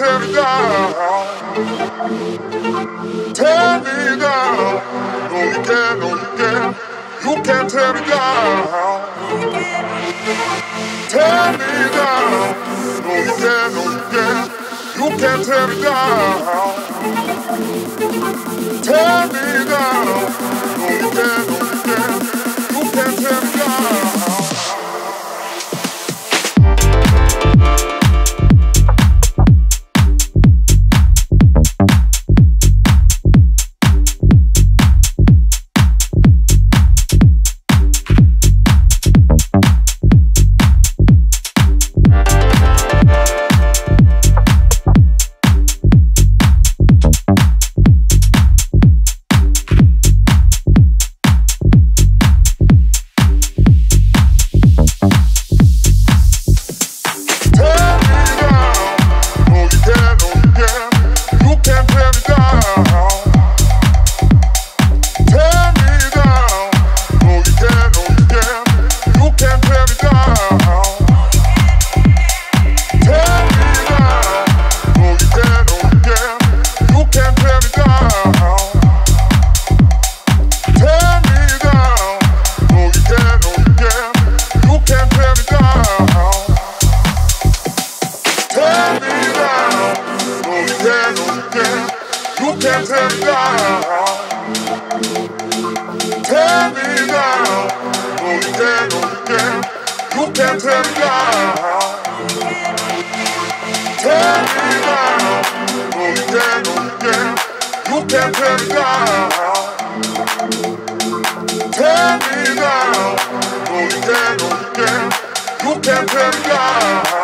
tear me down. Tear me down. No, you can't, no, you can't. You can't tear me down. Tear me down. No, you can't, no, you can't. You can't tear me down. Tear me down. No, you can't, no, you can't. You can't tear me down. You can't tear me down.